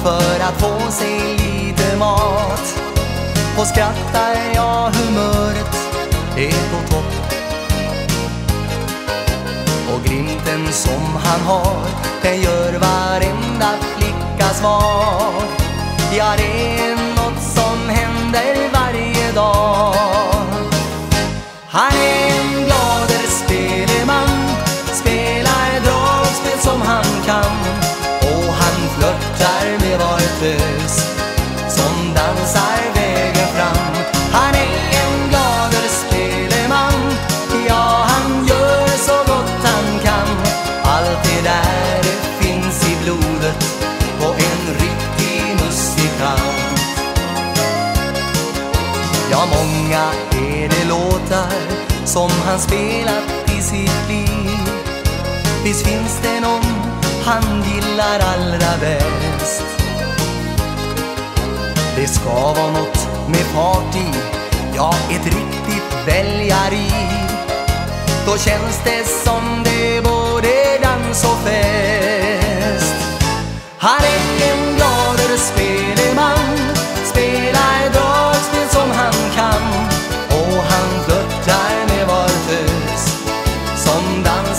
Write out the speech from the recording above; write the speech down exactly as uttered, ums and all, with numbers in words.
för att få sig lite mat. Och skrattar jag, humöret är på topp. Och glimten som han har, den gör varenda flicka svag. Ja, det är något som händer varje dag. Han är en bladerspeleman, spelar dragspel som han kan. Och han flörtar med var tös som dansar vägen fram. Han är en bladerspeleman, ja, han gör så gott han kan. Allt det där det finns i blodet på en riktig musikant. Ja, många är det låtar som han spelat i sitt liv. Visst finns det någon han gillar allra bäst. Det ska vara något med fart i, ja, ett riktigt väljarliv. Då känns det som det är både dans och fest. Han är en bladerspeleman, spelar dragspel som han kan. Och han flörtar med var tös som dans